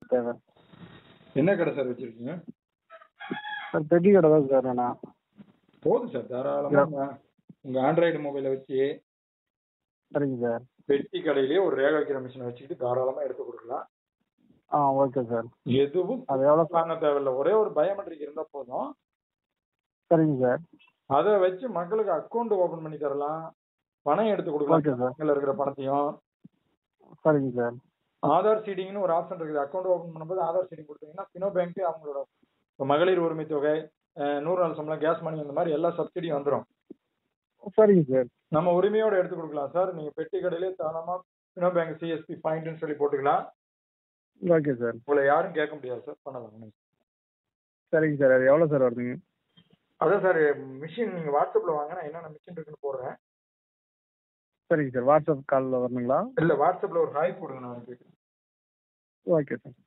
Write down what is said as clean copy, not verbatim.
தேவை. என்ன கடை சார் வச்சிருக்கீங்க? சார் பெட்டி கடை தான் சார் வேணாம். போதும் சார், தாராளமாக உங்க ஆண்ட்ராய்டு மொபைலை வச்சு சரிங்க சார். பெட்டி கடையிலேயே ஒரு ரேகை வைக்கிற மிஷினை வச்சுக்கிட்டு தாராளமா எடுத்து கொடுக்கலாம். Okay sir. எதுவும் அது எவ்வளோ வாங்க தேவையில்லை, ஒரே ஒரு பயோமெட்ரிக் இருந்தா போதும். சரிங்க சார். அதை வச்சு மக்களுக்கு அக்கௌண்ட் ஓபன் பண்ணி தரலாம், பணம் எடுத்து கொடுக்கலாம். Okay sir. பேங்க்ல இருக்கிற பணத்தையும். சரிங்க சார். ஆதார் சீடிங்னு ஒரு ஆப்ஷன் இருக்குது. அக்கௌண்ட் ஓபன் பண்ணும்போது ஆதார் சீடிங் கொடுத்தீங்கன்னா பினோ பேங்க் அவங்களோட மகளிர் உரிமை தொகை, 100 நாள் சம்பளம், கேஸ் மணி, இந்த மாதிரி எல்லா சப்சிடியும் வந்துடும். சரிங்க சார். நம்ம உரிமையோட எடுத்து கொடுக்கலாம் சார். நீங்க பெட்டி கடையிலே தாராளமா பினோ பேங்க் சிஎஸ்பி பாயிண்ட்னு சொல்லி போட்டுக்கலாம். Okay sir. உங்களை யாரும் கேட்க முடியாது சார், பண்ணலாம். சரிங்க சார். அது எவ்வளோ சார் வருதுங்க? அதான் சார், மிஷின் நீங்க வாட்ஸ்அப்ல வாங்க, நான் என்னென்ன மிஷின் இருக்குன்னு போடுறேன். சரிங்க சார். வாட்ஸ்அப் காலில் வரணுங்களா? இல்ல, வாட்ஸ்அப்ல ஒரு ஹாய் போடுங்க, நான் கேட்குறேன். Okay sir.